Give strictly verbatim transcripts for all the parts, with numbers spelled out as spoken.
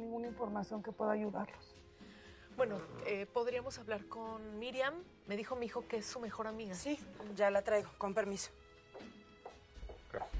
ninguna información que pueda ayudarlos. Bueno, eh, podríamos hablar con Miriam. Me dijo mi hijo que es su mejor amiga. Sí, ya la traigo, con permiso. Gracias.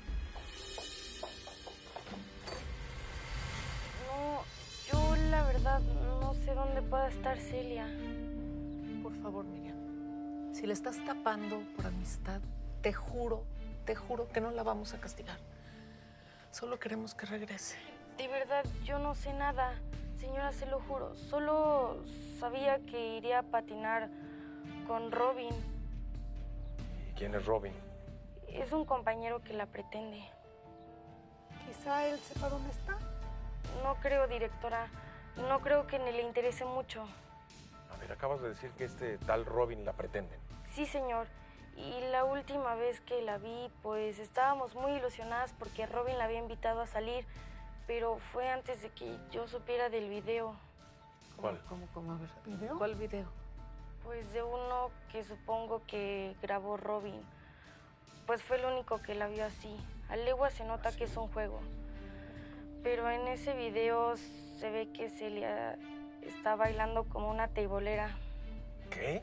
No, yo la verdad no sé dónde pueda estar Celia. Por favor, Miriam, si le estás tapando por amistad, te juro, te juro que no la vamos a castigar. Solo queremos que regrese. De verdad, yo no sé nada. Señora, se lo juro. Solo sabía que iría a patinar con Robin. ¿Y quién es Robin? Es un compañero que la pretende. Quizá él sepa dónde está. No creo, directora. No creo que ni le interese mucho. A ver, acabas de decir que este tal Robin la pretende. Sí, señor. Y la última vez que la vi, pues estábamos muy ilusionadas porque Robin la había invitado a salir, pero fue antes de que yo supiera del video. ¿Cuál? ¿Cómo, cómo? A ver, ¿Video? ¿cuál video? Pues de uno que supongo que grabó Robin. Pues fue el único que la vio así. A legua se nota que es un juego. Pero en ese video se ve que Celia está bailando como una teibolera. ¿Qué?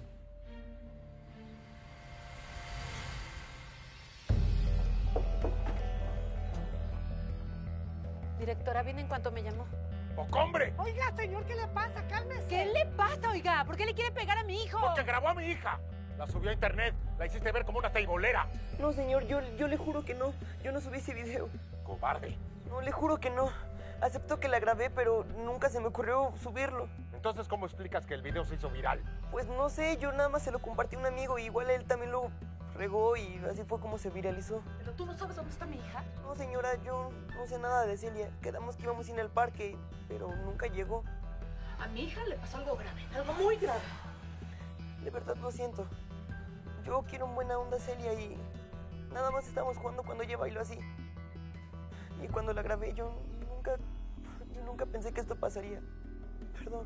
Directora, vine en cuanto me llamó. ¡Pocombre! Oiga, señor, ¿qué le pasa? Cálmese. ¿Qué le pasa, oiga? ¿Por qué le quiere pegar a mi hijo? Porque grabó a mi hija. La subió a internet. La hiciste ver como una teibolera. No, señor, yo, yo le juro que no. Yo no subí ese video. Cobarde. No, le juro que no. Acepto que la grabé, pero nunca se me ocurrió subirlo. Entonces, ¿cómo explicas que el video se hizo viral? Pues no sé, yo nada más se lo compartí a un amigo. Y igual él también lo regó y así fue como se viralizó. ¿Pero tú no sabes dónde está mi hija? No, señora, yo no sé nada de Celia. Quedamos que íbamos a ir al parque, pero nunca llegó. A mi hija le pasó algo grave, algo muy grave. De verdad lo siento. Yo quiero en buena onda a Celia y nada más estábamos jugando cuando ella bailó así. Y cuando la grabé, yo nunca, yo nunca pensé que esto pasaría. Perdón.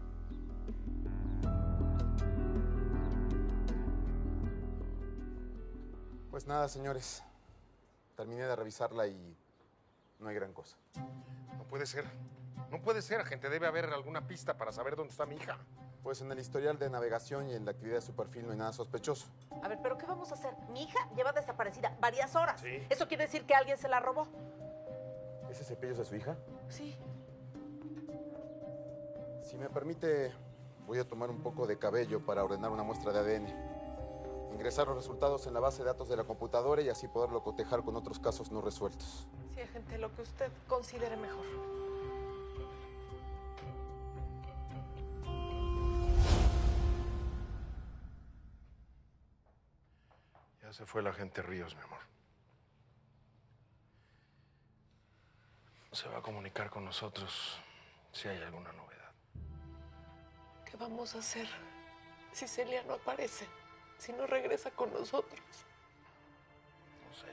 Pues nada, señores. Terminé de revisarla y no hay gran cosa. No puede ser. No puede ser, agente. Debe haber alguna pista para saber dónde está mi hija. Pues en el historial de navegación y en la actividad de su perfil no hay nada sospechoso. A ver, ¿pero qué vamos a hacer? Mi hija lleva desaparecida varias horas. Sí. ¿Eso quiere decir que alguien se la robó? ¿Ese cepillo es de su hija? Sí. Si me permite, voy a tomar un poco de cabello para ordenar una muestra de A D N. Ingresar los resultados en la base de datos de la computadora y así poderlo cotejar con otros casos no resueltos. Sí, agente, lo que usted considere mejor. Ya se fue la agente Ríos, mi amor. Se va a comunicar con nosotros si hay alguna novedad. ¿Qué vamos a hacer si Celia no aparece? Si no regresa con nosotros. No sé.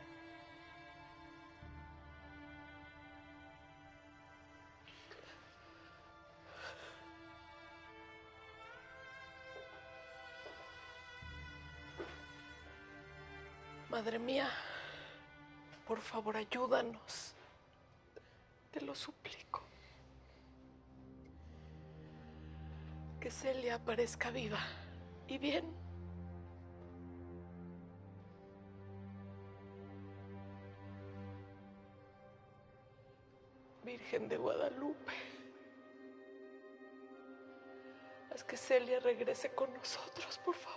Madre mía, por favor, ayúdanos. Te lo suplico. Que Celia aparezca viva y bien. Virgen de Guadalupe, haz que Celia regrese con nosotros, por favor.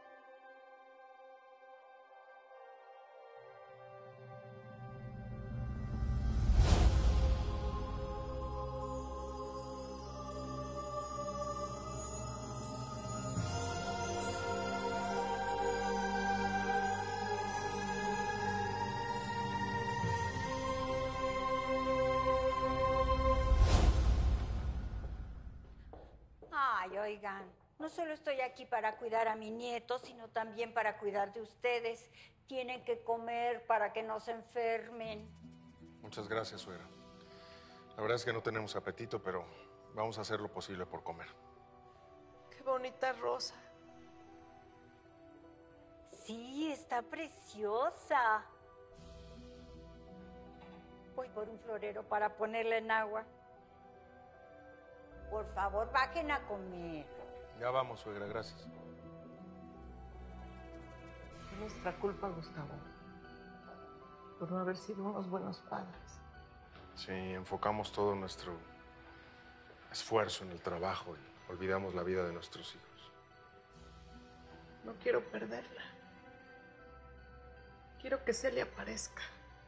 Ay, oigan, no solo estoy aquí para cuidar a mi nieto, sino también para cuidar de ustedes. Tienen que comer para que no se enfermen. Muchas gracias, suegra. La verdad es que no tenemos apetito, pero vamos a hacer lo posible por comer. Qué bonita rosa. Sí, está preciosa. Voy por un florero para ponerla en agua. por favor, bajen a comer. Ya vamos, suegra, gracias. Es nuestra culpa, Gustavo, por no haber sido unos buenos padres. Sí, enfocamos todo nuestro esfuerzo en el trabajo y olvidamos la vida de nuestros hijos. No quiero perderla. Quiero que Celia aparezca.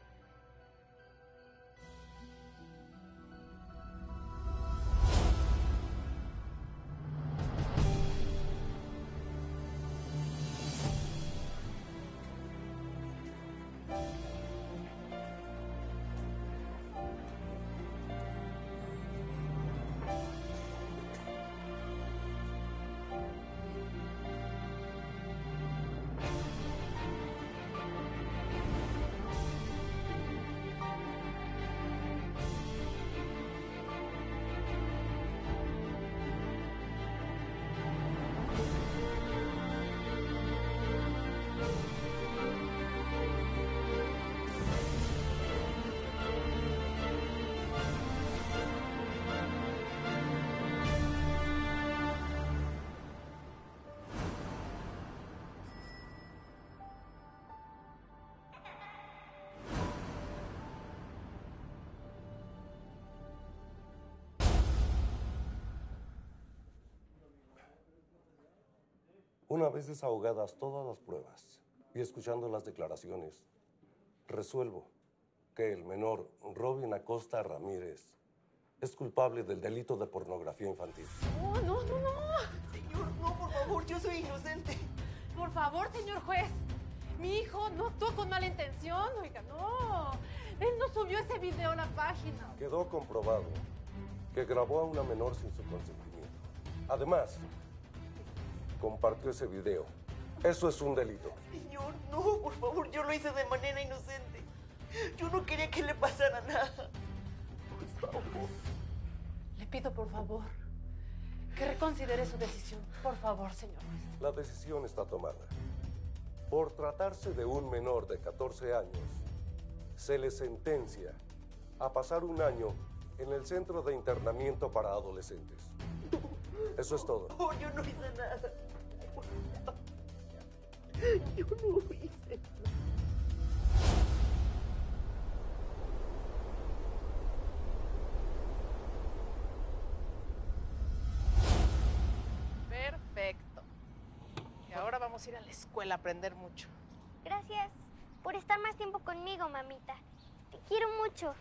Una vez desahogadas todas las pruebas y escuchando las declaraciones, resuelvo que el menor Robin Acosta Ramírez es culpable del delito de pornografía infantil. No, no, no, no. Señor, no, por favor, yo soy inocente. Por favor, señor juez. Mi hijo no actuó con mala intención, oiga, no. Él no subió ese video a la página. Quedó comprobado que grabó a una menor sin su consentimiento. Además, compartió ese video. Eso es un delito. Señor, no, por favor, yo lo hice de manera inocente. Yo no quería que le pasara nada. Por favor. Le pido, por favor, que reconsidere su decisión. Por favor, señor juez. La decisión está tomada. Por tratarse de un menor de catorce años, se le sentencia a pasar un año en el centro de internamiento para adolescentes. Eso es todo. Oh, yo no hice nada. Yo no hice nada. Perfecto. Y ahora vamos a ir a la escuela a aprender mucho. Gracias por estar más tiempo conmigo, mamita. Te quiero mucho.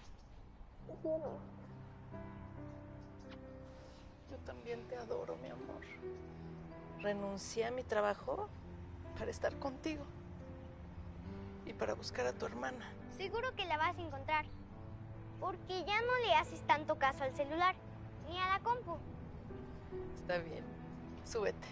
Yo también te adoro, mi amor. Renuncié a mi trabajo para estar contigo y para buscar a tu hermana. Seguro que la vas a encontrar, porque ya no le haces tanto caso al celular ni a la compu. Está bien, súbete.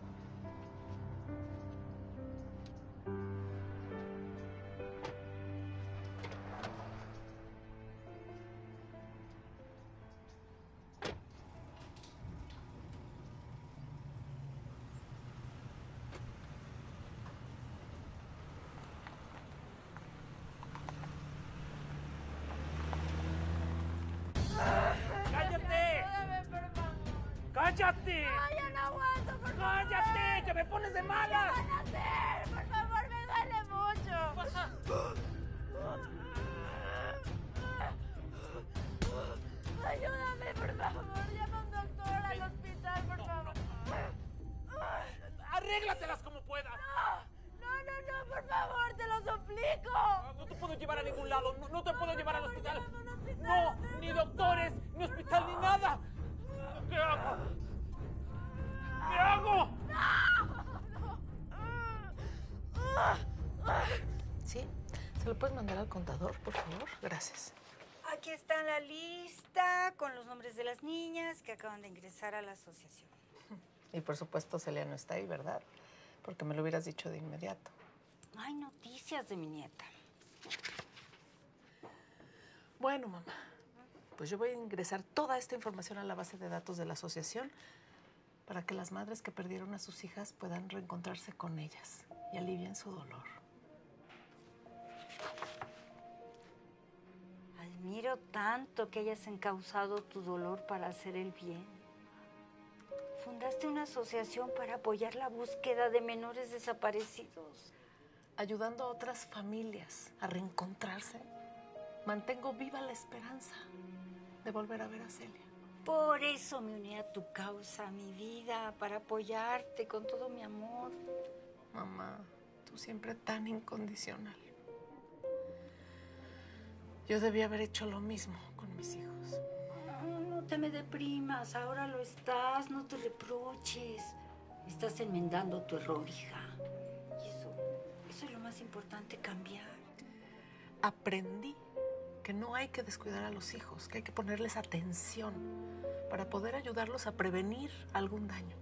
¡Cállate! ¡No, ya no aguanto, por favor! ¡Cállate, que me pones de malas! ¿Qué van a hacer? Por favor, me duele mucho. Pasa. Ayúdame, por favor. Llama a un doctor al hospital, por favor. Arréglatelas como puedas. No, no, no, no, por favor, te lo suplico. No, no te puedo llevar a ningún lado. No, no te puedo llevar al hospital. No, ni doctores, ni hospital, ni nada. ¿Qué hago? ¿Qué hago? ¿Sí? ¿Se lo puedes mandar al contador, por favor? Gracias. Aquí está la lista con los nombres de las niñas que acaban de ingresar a la asociación. Y por supuesto Celia no está ahí, ¿verdad? Porque me lo hubieras dicho de inmediato. No hay noticias de mi nieta. Bueno, mamá, pues yo voy a ingresar toda esta información a la base de datos de la asociación para que las madres que perdieron a sus hijas puedan reencontrarse con ellas y alivien su dolor. Admiro tanto que hayas encauzado tu dolor para hacer el bien. Fundaste una asociación para apoyar la búsqueda de menores desaparecidos. Ayudando a otras familias a reencontrarse, mantengo viva la esperanza de volver a ver a Celia. Por eso me uní a tu causa, mi vida, para apoyarte con todo mi amor. Mamá, tú siempre tan incondicional. Yo debí haber hecho lo mismo con mis hijos. No, no te me deprimas, ahora lo estás, no te reproches. Estás enmendando tu error, hija. Y eso, eso es lo más importante, cambiar. Aprendí que no hay que descuidar a los hijos, que hay que ponerles atención para poder ayudarlos a prevenir algún daño.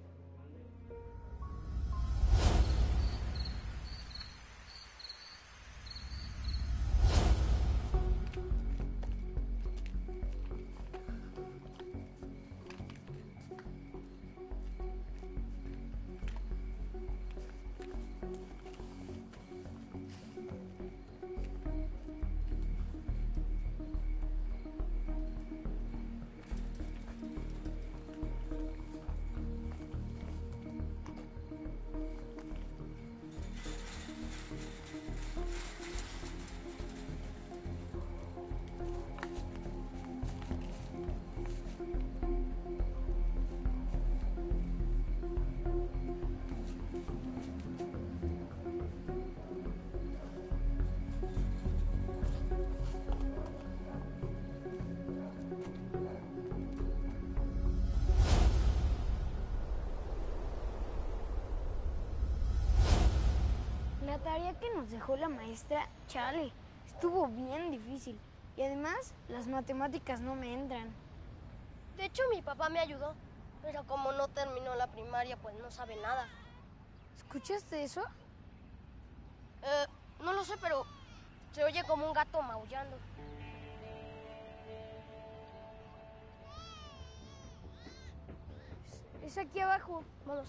La tarea que nos dejó la maestra, chale, estuvo bien difícil. Y además, las matemáticas no me entran. De hecho, mi papá me ayudó, pero como no terminó la primaria, pues no sabe nada. ¿Escuchaste eso? Eh, no lo sé, pero se oye como un gato maullando. Es aquí abajo. Vamos.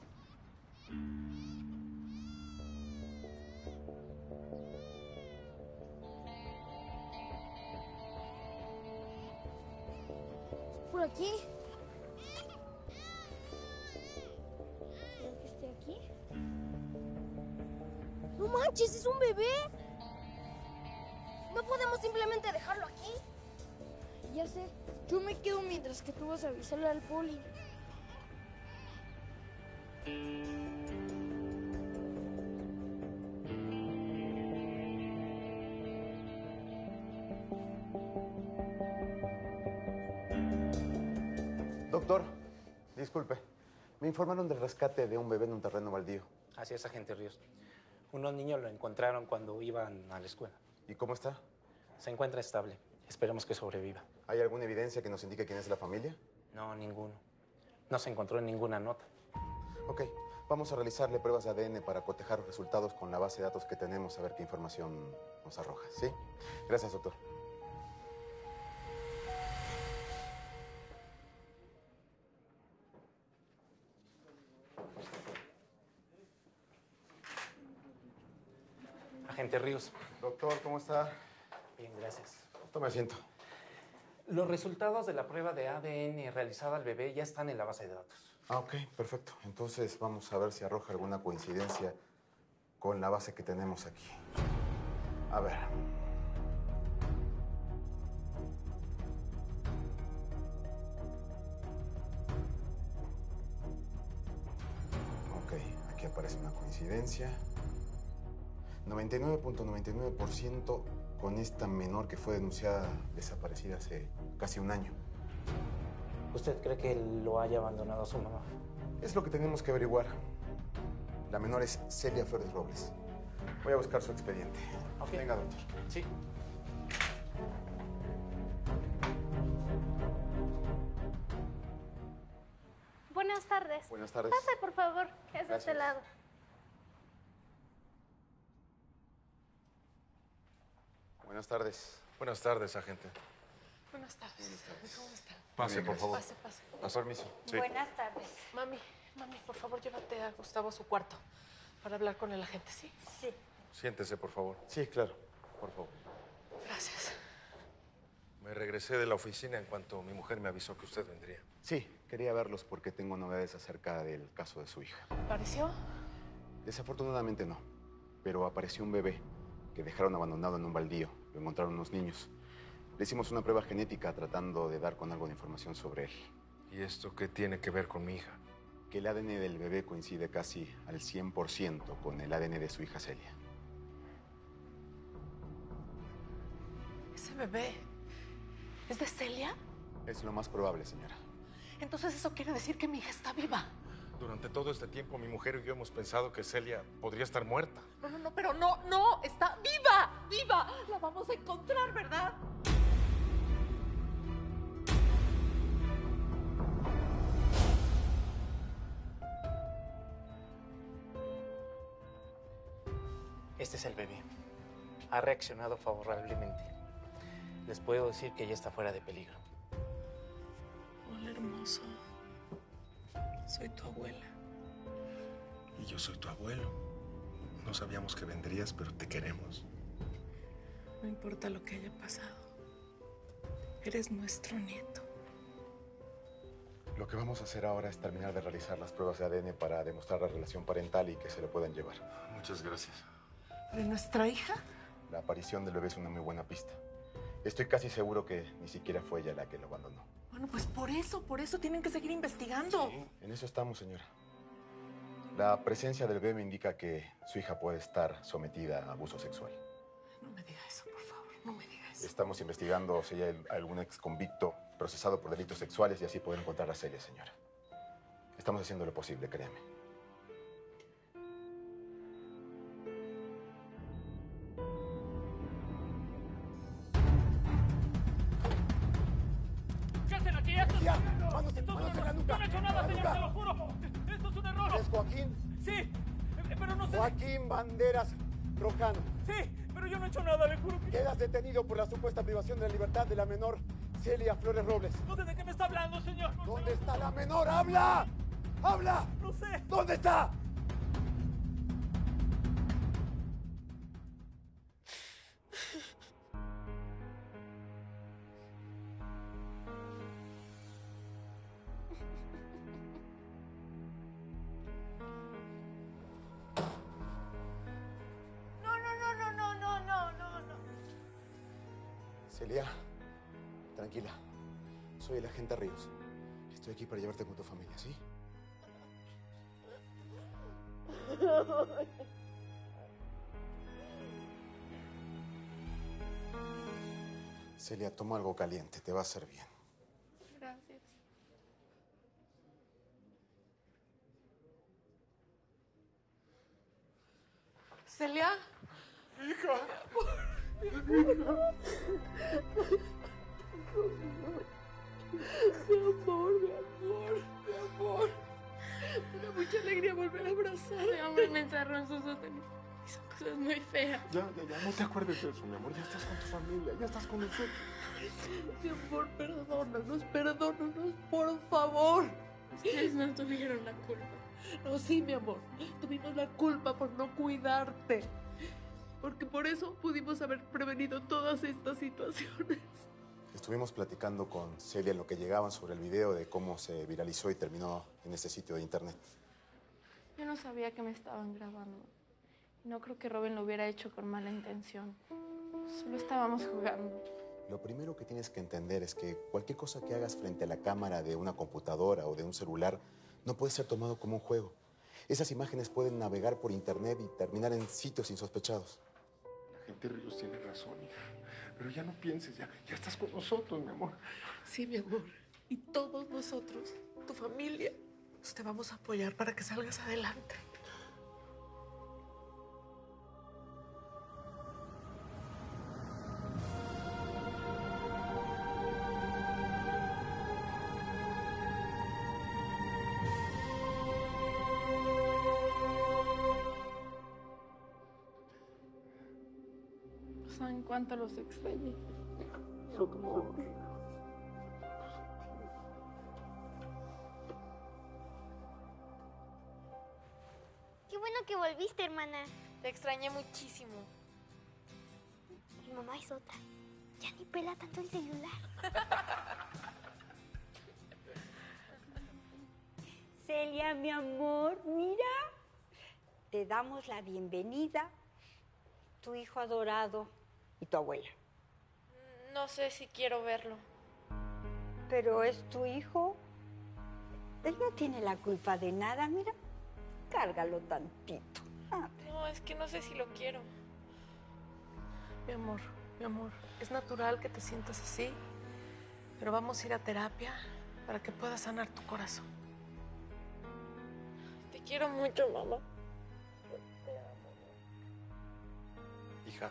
Por aquí. ¿Creo que esté aquí? ¡No manches! ¡Es un bebé! No podemos simplemente dejarlo aquí. Ya sé. Yo me quedo mientras que tú vas a avisarle al poli. Doctor, disculpe. Me informaron del rescate de un bebé en un terreno baldío. Así es, agente Ríos. Unos niños lo encontraron cuando iban a la escuela. ¿Y cómo está? Se encuentra estable. Esperemos que sobreviva. ¿Hay alguna evidencia que nos indique quién es la familia? No, ninguno. No se encontró ninguna nota. Ok, vamos a realizarle pruebas de A D N para cotejar los resultados con la base de datos que tenemos, a ver qué información nos arroja, ¿sí? Gracias, doctor. Agente Ríos. Doctor, ¿cómo está? Bien, gracias. Tome asiento. Los resultados de la prueba de A D N realizada al bebé ya están en la base de datos. Ah, ok, perfecto. Entonces vamos a ver si arroja alguna coincidencia con la base que tenemos aquí. A ver. Ok, aquí aparece una coincidencia. noventa y nueve punto noventa y nueve por ciento con esta menor que fue denunciada desaparecida hace casi un año. ¿Usted cree que lo haya abandonado su mamá? Es lo que tenemos que averiguar. La menor es Celia Flores Robles. Voy a buscar su expediente. Okay. Venga, doctor. Sí. Buenas tardes. Buenas tardes. Pase, por favor, es de este Gracias. lado. Buenas tardes. Buenas tardes, agente. Buenas tardes. Buenas tardes. ¿Cómo está? Pase, por favor. Pase, pase. Con permiso. Sí. Buenas tardes. Mami, mami, por favor, llévate a Gustavo a su cuarto para hablar con el agente, ¿sí? Sí. Siéntese, por favor. Sí, claro. Por favor. Gracias. Me regresé de la oficina en cuanto mi mujer me avisó que usted vendría. Sí, quería verlos porque tengo novedades acerca del caso de su hija. ¿Apareció? Desafortunadamente no, pero apareció un bebé que dejaron abandonado en un baldío. Lo encontraron unos niños. Le hicimos una prueba genética tratando de dar con algo de información sobre él. ¿Y esto qué tiene que ver con mi hija? Que el A D N del bebé coincide casi al cien por ciento con el A D N de su hija Celia. ¿Ese bebé es de Celia? Es lo más probable, señora. Entonces eso quiere decir que mi hija está viva. Durante todo este tiempo, mi mujer y yo hemos pensado que Celia podría estar muerta. No, no, no, pero no, no, está viva, viva. La vamos a encontrar, ¿verdad? Este es el bebé. Ha reaccionado favorablemente. Les puedo decir que ya está fuera de peligro. Hola, hermoso. Soy tu abuela. Y yo soy tu abuelo. No sabíamos que vendrías, pero te queremos. No importa lo que haya pasado. Eres nuestro nieto. Lo que vamos a hacer ahora es terminar de realizar las pruebas de A D N para demostrar la relación parental y que se lo puedan llevar. Muchas gracias. ¿De nuestra hija? La aparición del bebé es una muy buena pista. Estoy casi seguro que ni siquiera fue ella la que lo abandonó. Bueno, pues por eso, por eso tienen que seguir investigando. Sí, en eso estamos, señora. La presencia del bebé me indica que su hija puede estar sometida a abuso sexual. No me diga eso, por favor, no me diga eso. Estamos investigando si hay algún ex convicto procesado por delitos sexuales y así poder encontrar a Celia, señora. Estamos haciendo lo posible, créame. ¿Qué hacen aquí? Esto Ya, es... manos, Esto es manos un en la error. nuca. No he hecho En nada, la señor, nuca. te lo juro. Esto es un error. ¿Es Joaquín? Sí, eh, pero no sé... Joaquín Banderas Rojano. Sí, pero yo no he hecho nada, le juro que... Quedas detenido por la supuesta privación de la libertad de la menor Celia Flores Robles. No sé de qué me está hablando, señor. No ¿Dónde sé. está la menor? ¡Habla! ¡Habla! No sé. ¿Dónde está? No, no, no, no, no, no, no, no, no. Celia, tranquila. Soy el agente Ríos. Estoy aquí para llevarte con tu familia, ¿sí? Celia, toma algo caliente, te va a hacer bien. Gracias. ¿Celia? ¡Hija! Mi amor, mi amor, mi amor. Me da mucha alegría volver a abrazar. Mi amor me encerró en su sótano. Hizo cosas muy feas. Ya, ya, ya, no te acuerdes de eso, mi amor. Ya estás con tu familia, ya estás con nosotros. Mi amor, perdónanos, perdónanos, por favor. Ustedes no tuvieron la culpa. No, sí, mi amor. Tuvimos la culpa por no cuidarte. Porque por eso pudimos haber prevenido todas estas situaciones. Estuvimos platicando con Celia en lo que llegaban sobre el video de cómo se viralizó y terminó en ese sitio de internet. Yo no sabía que me estaban grabando. No creo que Robin lo hubiera hecho con mala intención. Solo estábamos jugando. Lo primero que tienes que entender es que cualquier cosa que hagas frente a la cámara de una computadora o de un celular no puede ser tomado como un juego. Esas imágenes pueden navegar por internet y terminar en sitios insospechados. La gente Ríos tiene razón, hija. Pero ya no pienses, ya, ya estás con nosotros, mi amor. Sí, mi amor. Y todos nosotros, tu familia, pues te vamos a apoyar para que salgas adelante. ¿Saben cuánto los extrañé? Qué bueno que volviste, hermana. Te extrañé muchísimo. Mi mamá es otra. Ya ni pela tanto el celular. Celia, mi amor, mira, te damos la bienvenida, tu hijo adorado y tu abuela. No sé si quiero verlo. Pero es tu hijo. Él no tiene la culpa de nada, mira. Cárgalo tantito. Ah, No, es que no sé si lo quiero. Mi amor, mi amor, es natural que te sientas así, pero vamos a ir a terapia para que puedas sanar tu corazón. Te quiero mucho, mamá. Hija,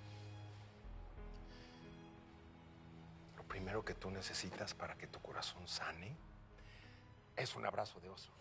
lo primero que tú necesitas para que tu corazón sane es un abrazo de oso.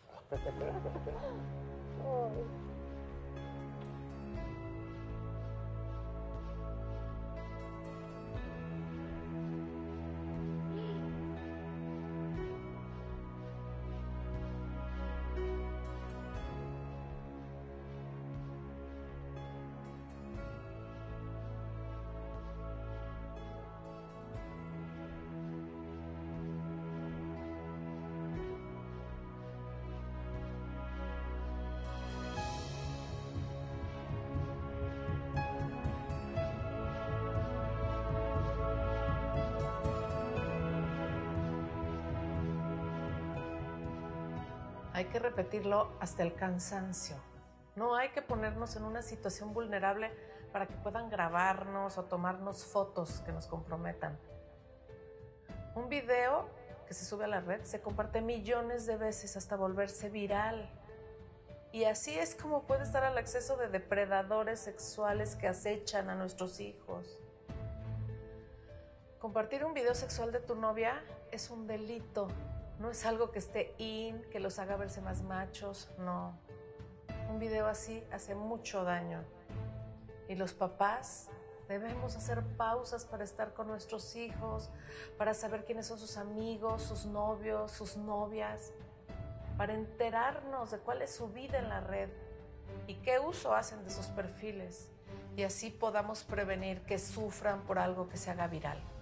Hay que repetirlo hasta el cansancio. No hay que ponernos en una situación vulnerable para que puedan grabarnos o tomarnos fotos que nos comprometan. Un video que se sube a la red se comparte millones de veces hasta volverse viral. Y así es como puede estar al acceso de depredadores sexuales que acechan a nuestros hijos. Compartir un video sexual de tu novia es un delito. No es algo que esté in, que los haga verse más machos, no. Un video así hace mucho daño. Y los papás debemos hacer pausas para estar con nuestros hijos, para saber quiénes son sus amigos, sus novios, sus novias, para enterarnos de cuál es su vida en la red y qué uso hacen de sus perfiles. Y así podamos prevenir que sufran por algo que se haga viral.